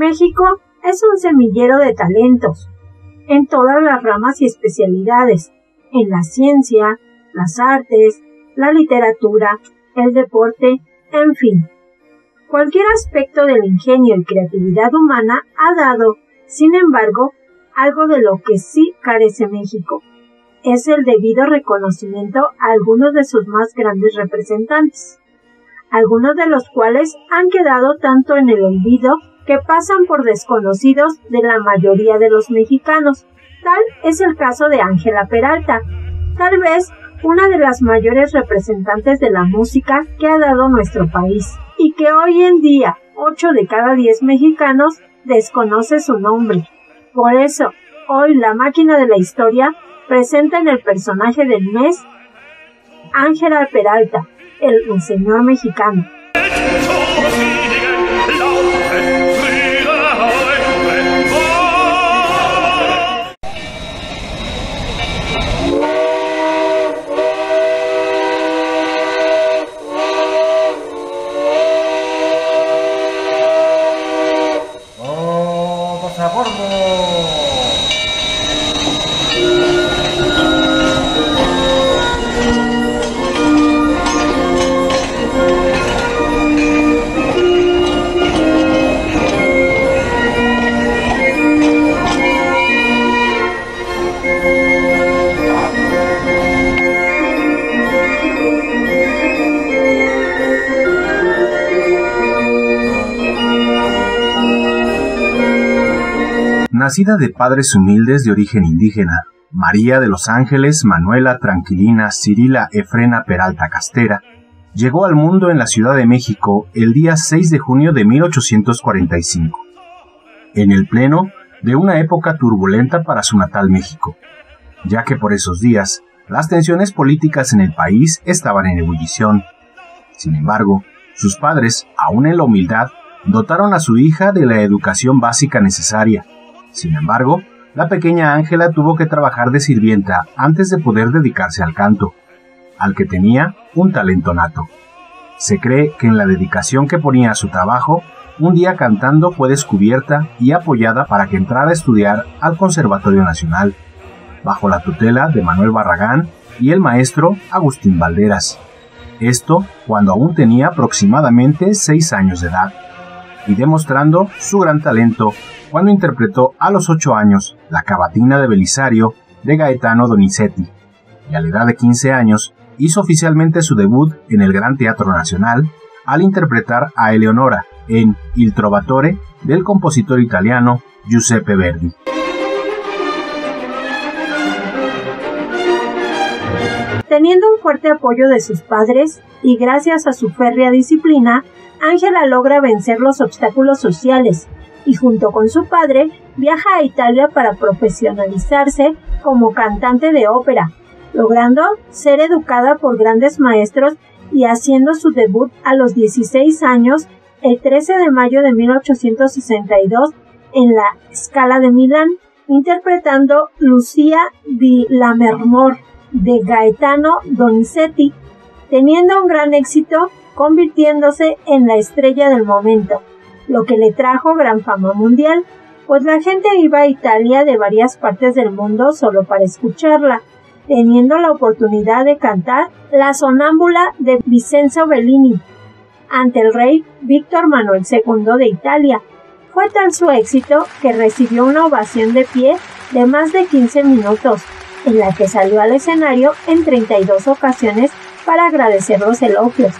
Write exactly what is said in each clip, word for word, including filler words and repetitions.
México es un semillero de talentos, en todas las ramas y especialidades, en la ciencia, las artes, la literatura, el deporte, en fin. Cualquier aspecto del ingenio y creatividad humana ha dado, sin embargo, algo de lo que sí carece México. Es el debido reconocimiento a algunos de sus más grandes representantes, algunos de los cuales han quedado tanto en el olvido que pasan por desconocidos de la mayoría de los mexicanos. Tal es el caso de Ángela Peralta, tal vez una de las mayores representantes de la música que ha dado nuestro país, y que hoy en día ocho de cada diez mexicanos desconoce su nombre. Por eso, hoy la máquina de la historia presenta en el personaje del mes Ángela Peralta, el ruiseñor mexicano. ¡Todos a bordo! Nacida de padres humildes de origen indígena, María de los Ángeles Manuela Tranquilina Cirila Efrena Peralta Castera llegó al mundo en la Ciudad de México el día seis de junio de mil ochocientos cuarenta y cinco, en el pleno de una época turbulenta para su natal México, ya que por esos días las tensiones políticas en el país estaban en ebullición. Sin embargo, sus padres, aún en la humildad, dotaron a su hija de la educación básica necesaria. Sin embargo, la pequeña Ángela tuvo que trabajar de sirvienta antes de poder dedicarse al canto, al que tenía un talento nato. Se cree que en la dedicación que ponía a su trabajo, un día cantando fue descubierta y apoyada para que entrara a estudiar al Conservatorio Nacional, bajo la tutela de Manuel Barragán y el maestro Agustín Valderas. Esto cuando aún tenía aproximadamente seis años de edad, y demostrando su gran talento cuando interpretó a los ocho años la Cavatina de Belisario de Gaetano Donizetti, y a la edad de quince años hizo oficialmente su debut en el Gran Teatro Nacional al interpretar a Eleonora en Il Trovatore del compositor italiano Giuseppe Verdi. Teniendo un fuerte apoyo de sus padres y gracias a su férrea disciplina, Ángela logra vencer los obstáculos sociales y junto con su padre viaja a Italia para profesionalizarse como cantante de ópera, logrando ser educada por grandes maestros y haciendo su debut a los dieciséis años el trece de mayo de mil ochocientos sesenta y dos en la Scala de Milán, interpretando Lucia di Lammermoor de Gaetano Donizetti, teniendo un gran éxito, convirtiéndose en la estrella del momento, lo que le trajo gran fama mundial, pues la gente iba a Italia de varias partes del mundo solo para escucharla, teniendo la oportunidad de cantar La Sonámbula de Vincenzo Bellini ante el rey Víctor Manuel segundo de Italia. Fue tal su éxito que recibió una ovación de pie de más de quince minutos, en la que salió al escenario en treinta y dos ocasiones para agradecer los elogios.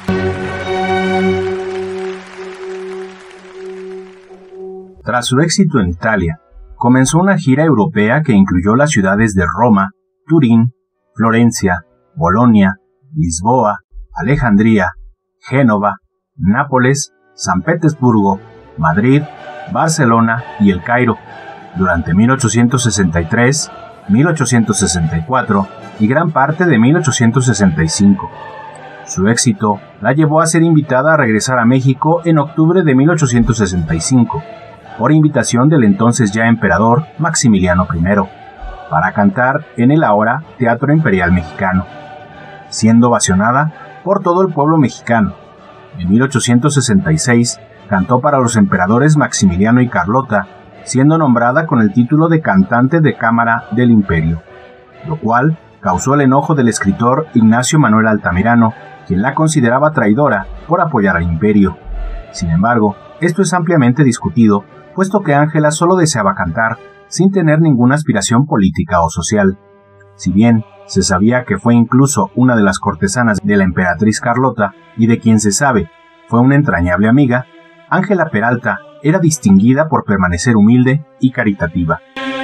Tras su éxito en Italia, comenzó una gira europea que incluyó las ciudades de Roma, Turín, Florencia, Bolonia, Lisboa, Alejandría, Génova, Nápoles, San Petersburgo, Madrid, Barcelona y El Cairo, durante mil ochocientos sesenta y tres, mil ochocientos sesenta y cuatro y gran parte de mil ochocientos sesenta y cinco. Su éxito la llevó a ser invitada a regresar a México en octubre de mil ochocientos sesenta y cinco, por invitación del entonces ya emperador Maximiliano primero, para cantar en el ahora Teatro Imperial Mexicano, siendo ovacionada por todo el pueblo mexicano. En mil ochocientos sesenta y seis Cantó para los emperadores Maximiliano y Carlota, siendo nombrada con el título de cantante de cámara del imperio, lo cual causó el enojo del escritor Ignacio Manuel Altamirano, quien la consideraba traidora por apoyar al imperio. Sin embargo, esto es ampliamente discutido, puesto que Ángela solo deseaba cantar, sin tener ninguna aspiración política o social. Si bien se sabía que fue incluso una de las cortesanas de la emperatriz Carlota y de quien se sabe fue una entrañable amiga, Ángela Peralta era distinguida por permanecer humilde y caritativa.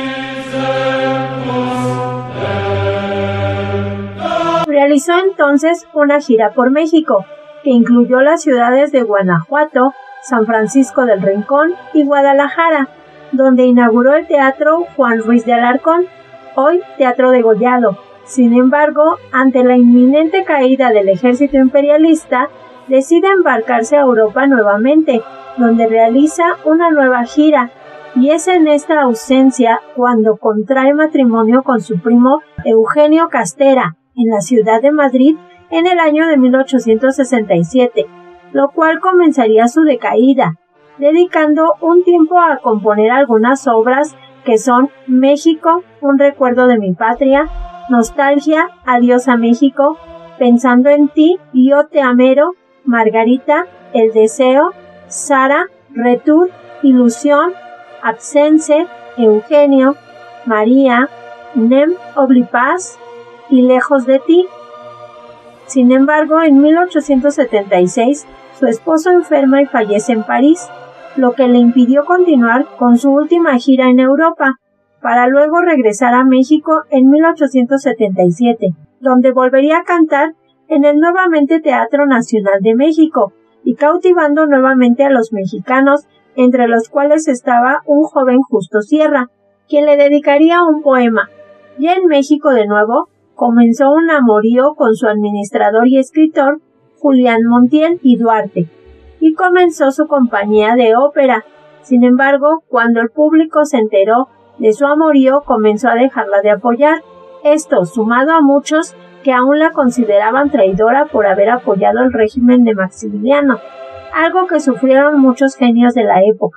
Realizó entonces una gira por México, que incluyó las ciudades de Guanajuato, San Francisco del Rincón y Guadalajara, donde inauguró el Teatro Juan Ruiz de Alarcón, hoy Teatro Degollado. Sin embargo, ante la inminente caída del ejército imperialista, decide embarcarse a Europa nuevamente, donde realiza una nueva gira, y es en esta ausencia cuando contrae matrimonio con su primo Eugenio Castera, en la ciudad de Madrid, en el año de mil ochocientos sesenta y siete, lo cual comenzaría su decaída, dedicando un tiempo a componer algunas obras que son México, un recuerdo de mi patria, Nostalgia, Adiós a México, Pensando en ti, Yo te amero, Margarita, El deseo, Sara, Retour, Ilusión, Absence, Eugenio, María, Nem Oblipaz y Lejos de ti. Sin embargo, en mil ochocientos setenta y seis, su esposo enferma y fallece en París, lo que le impidió continuar con su última gira en Europa, para luego regresar a México en mil ochocientos setenta y siete, donde volvería a cantar en el nuevamente Teatro Nacional de México, y cautivando nuevamente a los mexicanos, entre los cuales estaba un joven Justo Sierra, quien le dedicaría un poema. Ya en México de nuevo, comenzó un amorío con su administrador y escritor, Julián Montiel y Duarte, y comenzó su compañía de ópera. Sin embargo, cuando el público se enteró de su amorío, comenzó a dejarla de apoyar. Esto, sumado a muchos que aún la consideraban traidora por haber apoyado el régimen de Maximiliano, algo que sufrieron muchos genios de la época.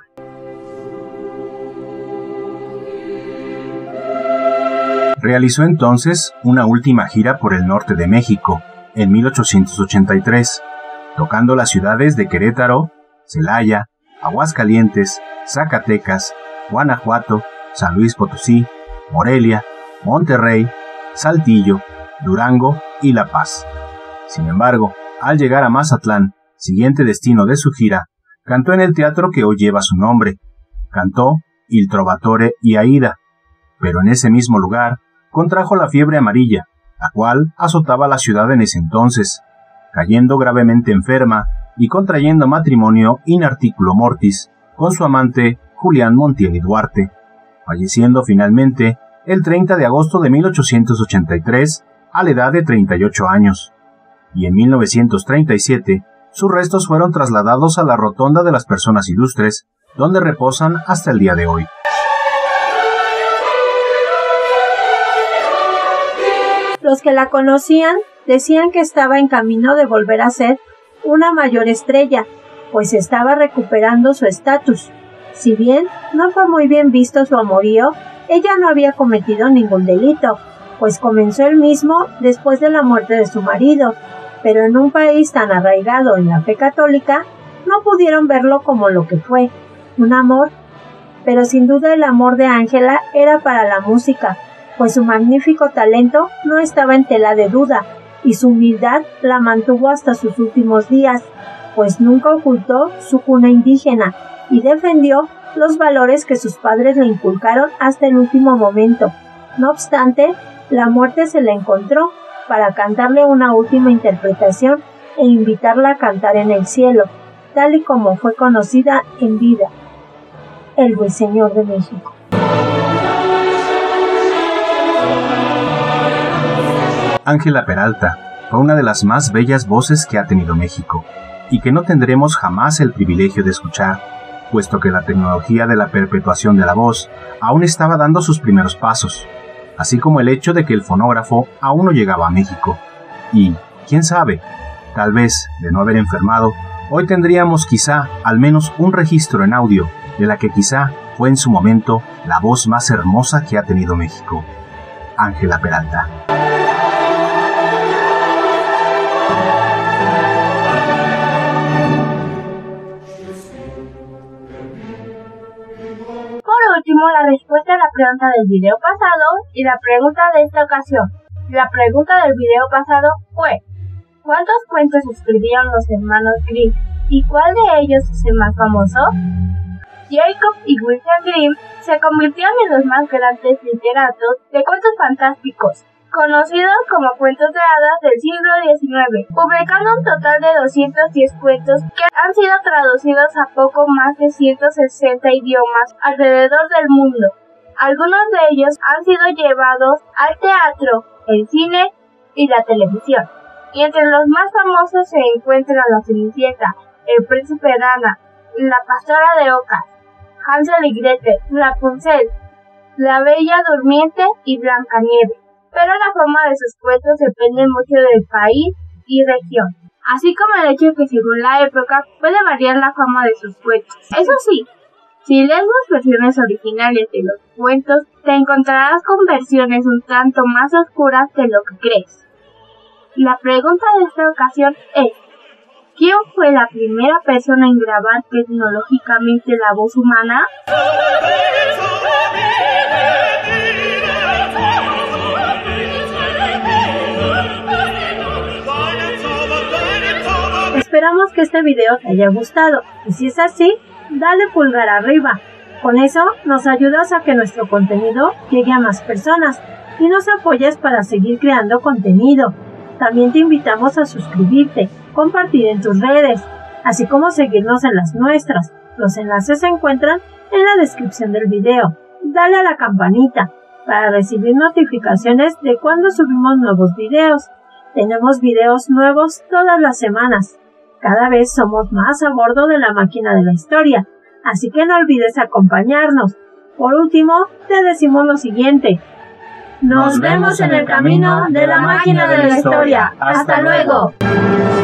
Realizó entonces una última gira por el norte de México, en mil ochocientos ochenta y tres, tocando las ciudades de Querétaro, Celaya, Aguascalientes, Zacatecas, Guanajuato, San Luis Potosí, Morelia, Monterrey, Saltillo, Durango y La Paz. Sin embargo, al llegar a Mazatlán, siguiente destino de su gira, cantó en el teatro que hoy lleva su nombre. Cantó Il Trovatore y Aida, pero en ese mismo lugar contrajo la fiebre amarilla, la cual azotaba la ciudad en ese entonces, cayendo gravemente enferma y contrayendo matrimonio in articulo mortis con su amante Julián Montiel y Duarte, falleciendo finalmente el treinta de agosto de mil ochocientos ochenta y tres a la edad de treinta y ocho años, y en mil novecientos treinta y siete sus restos fueron trasladados a la Rotonda de las Personas Ilustres, donde reposan hasta el día de hoy. Los que la conocían decían que estaba en camino de volver a ser una mayor estrella, pues estaba recuperando su estatus. Si bien no fue muy bien visto su amorío, ella no había cometido ningún delito, pues comenzó el mismo después de la muerte de su marido, pero en un país tan arraigado en la fe católica, no pudieron verlo como lo que fue, un amor. Pero sin duda el amor de Ángela era para la música, pues su magnífico talento no estaba en tela de duda, y su humildad la mantuvo hasta sus últimos días, pues nunca ocultó su cuna indígena, y defendió los valores que sus padres le inculcaron hasta el último momento. No obstante, la muerte se le encontró para cantarle una última interpretación e invitarla a cantar en el cielo, tal y como fue conocida en vida, el Ruiseñor de México. Ángela Peralta fue una de las más bellas voces que ha tenido México, y que no tendremos jamás el privilegio de escuchar, puesto que la tecnología de la perpetuación de la voz aún estaba dando sus primeros pasos, así como el hecho de que el fonógrafo aún no llegaba a México. Y, quién sabe, tal vez, de no haber enfermado, hoy tendríamos quizá al menos un registro en audio de la que quizá fue en su momento la voz más hermosa que ha tenido México, Ángela Peralta. Por último, la respuesta a la pregunta del video pasado y la pregunta de esta ocasión. La pregunta del video pasado fue: ¿cuántos cuentos escribieron los hermanos Grimm y cuál de ellos es el más famoso? Jacob y Wilhelm Grimm se convirtieron en los más grandes literatos de cuentos fantásticos, conocidos como cuentos de hadas del siglo diecinueve, publicando un total de doscientos diez cuentos que han sido traducidos a poco más de ciento sesenta idiomas alrededor del mundo. Algunos de ellos han sido llevados al teatro, el cine y la televisión. Y entre los más famosos se encuentran La Cenicienta, El Príncipe Dana, La Pastora de Ocas, Hansel y Gretel, Rapunzel, La Bella Durmiente y Blancanieves. Pero la fama de sus cuentos depende mucho del país y región, así como el hecho que según la época puede variar la fama de sus cuentos. Eso sí, si lees las versiones originales de los cuentos, te encontrarás con versiones un tanto más oscuras de lo que crees. La pregunta de esta ocasión es: ¿quién fue la primera persona en grabar tecnológicamente la voz humana? Esperamos que este video te haya gustado y si es así, dale pulgar arriba. Con eso nos ayudas a que nuestro contenido llegue a más personas y nos apoyes para seguir creando contenido. También te invitamos a suscribirte, compartir en tus redes, así como seguirnos en las nuestras. Los enlaces se encuentran en la descripción del video. Dale a la campanita para recibir notificaciones de cuando subimos nuevos videos. Tenemos videos nuevos todas las semanas. Cada vez somos más a bordo de la máquina de la historia, así que no olvides acompañarnos. Por último, te decimos lo siguiente: nos vemos en el camino de la máquina de la historia. ¡Hasta luego!